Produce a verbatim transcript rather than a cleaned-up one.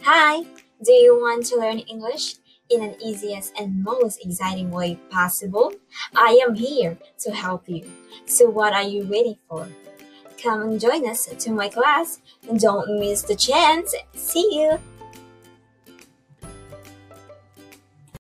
Hi, do you want to learn English in an easiest and most exciting way possible? I am here to help you. So what are you waiting for? Come and join us to my class and don't miss the chance. See you!